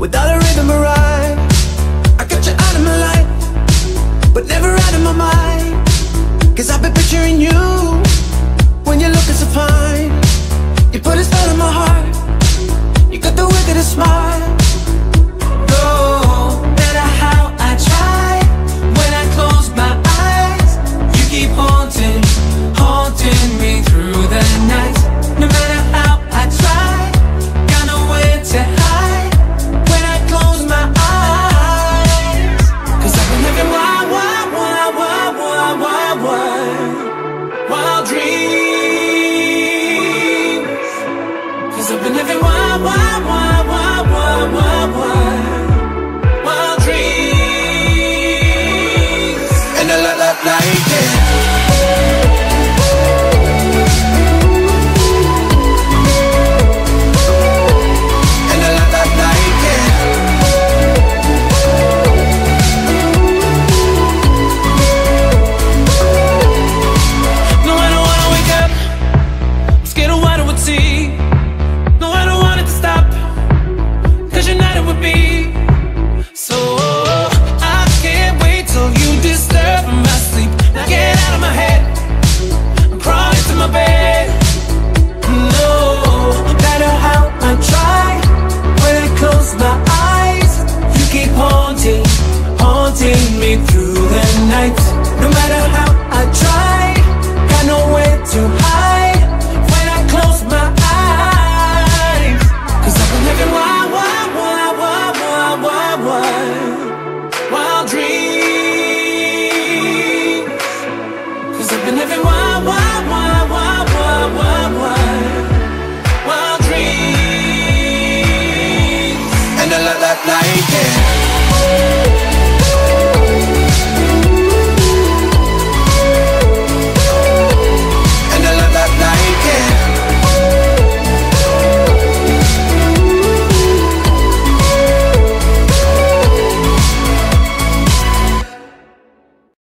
without a rhythm or rhyme. I got you out of my life, but never out of my mind. Cause I've been picturing you when you're looking so fine. You put a spell in my heart, you got the wickedest smile. No matter how I try, when I close my eyes, you keep haunting me through the night. No matter how I try, got nowhere to hide when I close my eyes. Cause I've been living wild dreams. Cause I've been living wild dreams. And I like